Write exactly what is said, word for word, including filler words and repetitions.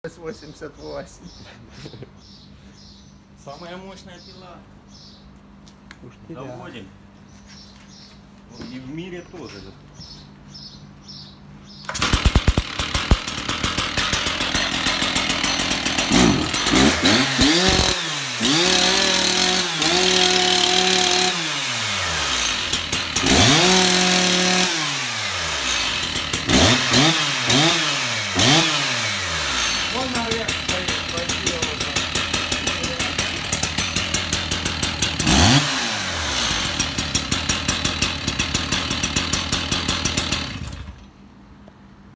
восемьдесят восемь. Самая мощная пила. Уж теряю. Доводим. И в мире тоже.